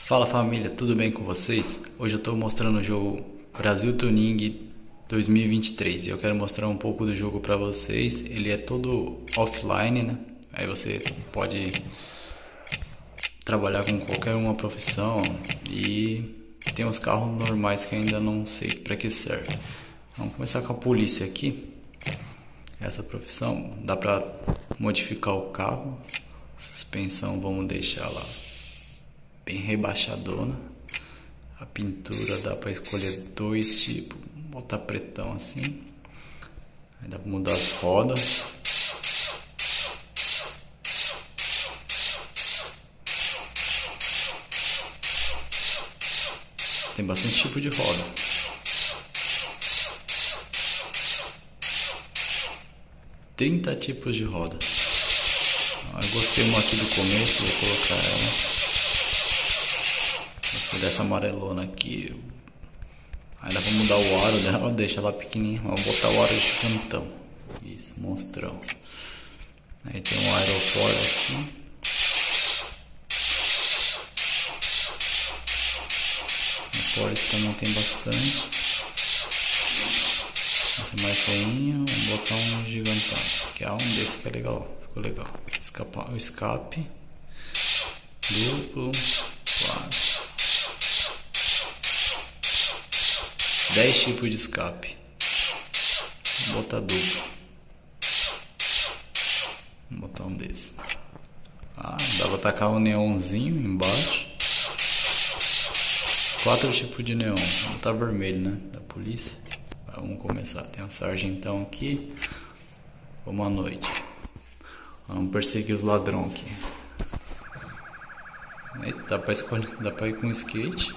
Fala família, tudo bem com vocês? Hoje eu estou mostrando o jogo Brasil Tuning 2023 e eu quero mostrar um pouco do jogo para vocês. Ele é todo offline, né? Aí você pode trabalhar com qualquer uma profissão e tem uns carros normais que ainda não sei para que serve. Vamos começar com a polícia aqui. Essa profissão dá para modificar o carro, suspensão vamos deixar lá bem rebaixadona. A pintura dá para escolher dois tipos, botar pretão assim. Aí dá para mudar as rodas. Tem bastante tipo de roda. Trinta tipos de roda. Eu gostei uma aqui do começo, vou colocar ela. Gostei dessa amarelona aqui. Aí dá pra mudar o aro dela, deixa ela pequenininha. Vamos botar o aro gigantão. Isso, monstrão. Aí tem um aerofólio aqui. Aerofólios também tem bastante. Esse é mais feinho. Vamos botar um gigantão. Que é um desse que é legal. Ficou legal. O escape. Duplo. 4. 10 tipos de escape. Vou botar duplo. Vou botar um desse. Dá pra tacar um neonzinho embaixo. 4 tipos de neon. Vou botar vermelho, né? Da polícia. Vamos começar. Tem um sargentão aqui. Vamos à noite. Vamos perseguir os ladrões aqui. Eita, dá pra escolher. Dá pra ir com skate.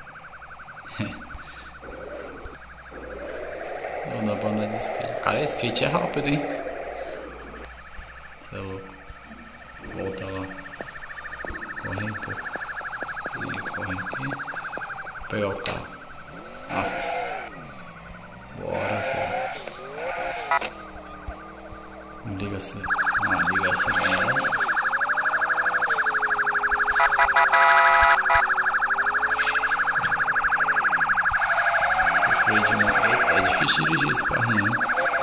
Não dá pra andar de skate. Cara, skate é rápido, hein? Você é louco. Volta lá. Corre um pouco. E corre aqui. Vou pegar o carro. Bora, cara. Não liga assim. Liga assim. É difícil dirigir esse carrinho, hein?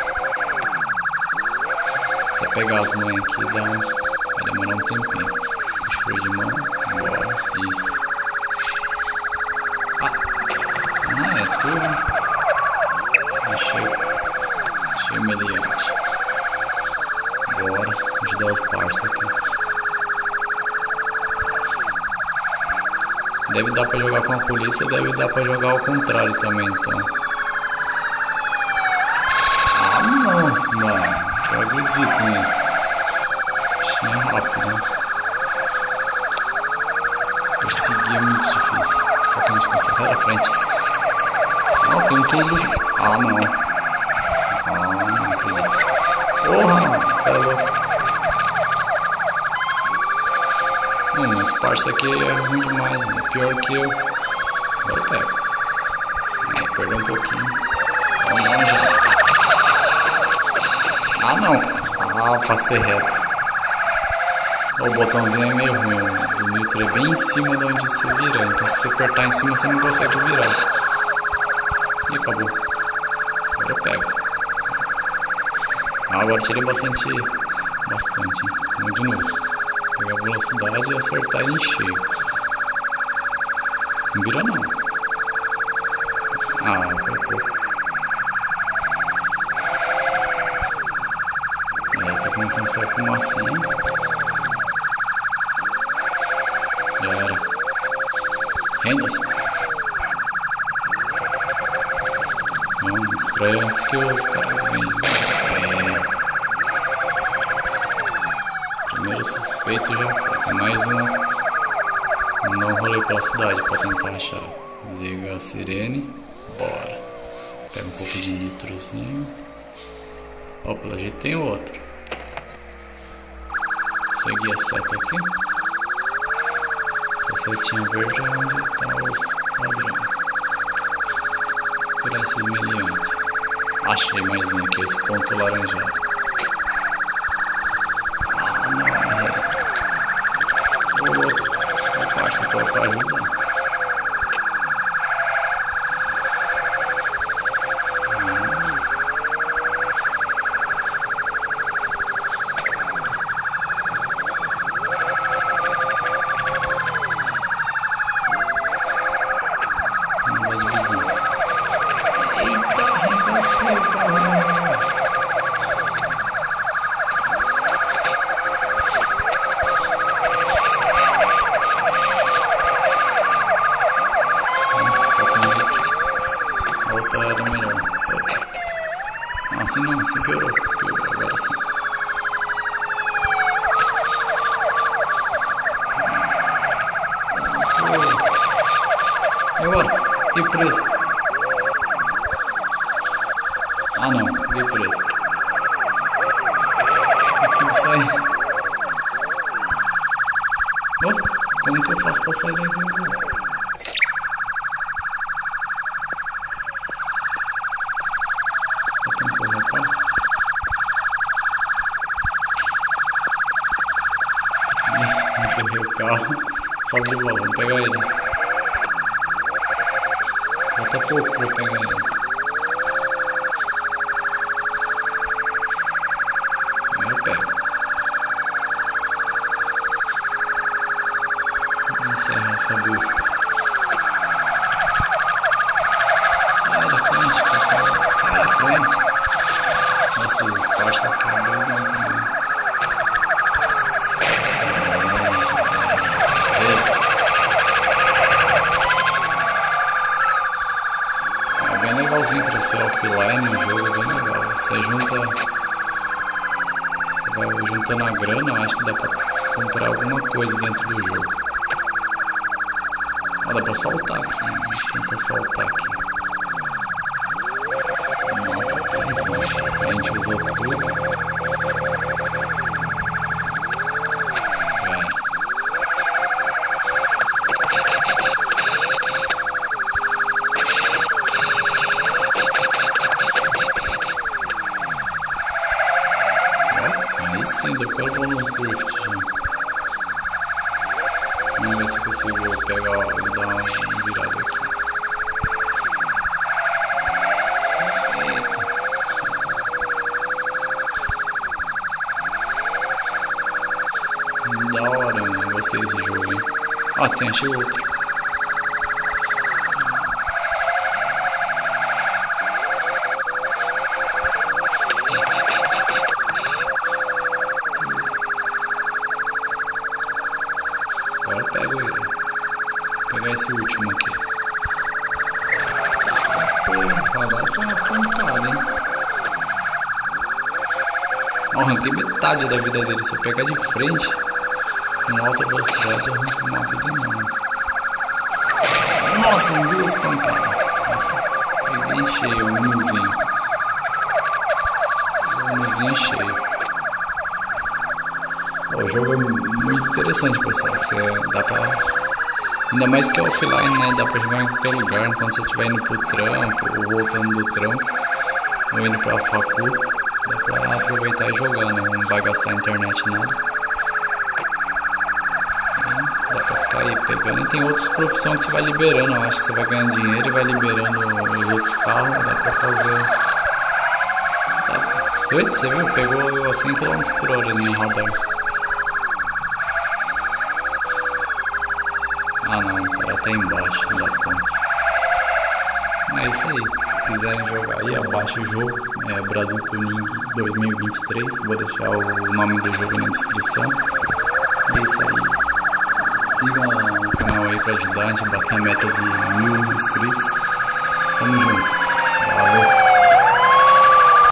Até pegar as mães aqui vai demorar um tempinho. Freio de mão, bora, isso. É tudo. Achei meliante. Bora, ajudar os parceiros aqui. Deve dar pra jogar com a polícia, deve dar pra jogar ao contrário também, então. Não, mano, eu acredito nisso. Achei rápido, né? Perseguir é muito difícil. Só que a gente consegue ir à frente. Tem um tubo. Não. Não acredito. Porra, você é louco. Os parça aqui é ruim demais, né? Pior que eu. Agora eu pego. Perdeu um pouquinho. Vamos já. Não. Passei reto. O botãozinho é meio ruim. O nitro é bem em cima de onde você vira. Então se você apertar em cima você não consegue virar. E acabou. Agora eu pego. Agora tirei bastante. Vamos de novo. Pegar a velocidade e acertar ele em cheio. Não vira não. Foi pouco. Tá começando a sair fumacinha. Já era. Renda-se. Vamos destrói antes que os caras venham. Primeiro suspeito já foi. Tem mais um. Não rolê pela cidade pra tentar achar. Liga a sirene. Bora. Pega um pouco de nitrozinho. Pela gente tem outro. Seguir a seta aqui. Essa setinha verde é onde tá os ladrões. Por esses meliantes. Achei mais um aqui, esse ponto laranjado. Não, Ô louco, parça, tô pra ajudar. E agora? E preso? Ah não, fiquei preso. Não consigo sair. Oh, como que eu faço pra sair daqui? Tá pra empurrar o carro? Isso, empurrei o carro. Sobe o balão, pega ele. Falta pouco pra eu pegar ele. Aí eu pego. Vamos encerrar essa busca. Sai da frente, cara. Sai da frente. Nossa, os partes tá acabando também. É bem legalzinho pra ser offline, o jogo é bem legal. Você vai juntando a grana, eu acho que dá pra comprar alguma coisa dentro do jogo. Ó, dá pra saltar aqui, né? Tenta saltar aqui. A gente usa tudo. Depois eu vou no drift, gente. Vamos ver se consigo pegar e dar uma virada aqui. Eita. Da hora, mano. Eu gostei desse jogo, hein. Ah, achei outro. Agora eu pego ele. Vou pegar esse último aqui. Agora foi uma pancada, hein? Eu arranquei metade da vida dele. Se eu pegar de frente, com alta velocidade, eu arranco uma vida não. Nossa, duas pancadas. Nossa, peguei cheio, um muzinho. Um muzinho cheio. O jogo é muito interessante, pessoal. Você dá pra... Ainda mais que é offline, né? Dá pra jogar em qualquer lugar. Quando você estiver indo pro trampo, ou voltando do trampo, ou indo pra facu, dá pra aproveitar e jogar, né? Não vai gastar internet nada. E dá pra ficar aí pegando. E tem outras profissões que você vai liberando. Eu acho que você vai ganhando dinheiro e vai liberando os outros carros. Dá pra fazer... Você viu? Pegou a 100 km/h no radar. Ah não, o cara tá embaixo da ponte. É isso aí. Se quiserem jogar aí, abaixa o jogo. É Brasil Tuning 2023. Vou deixar o nome do jogo na descrição. É isso aí. Sigam o canal aí pra ajudar a gente a bater a meta de 1000 inscritos. Tamo junto. Valeu.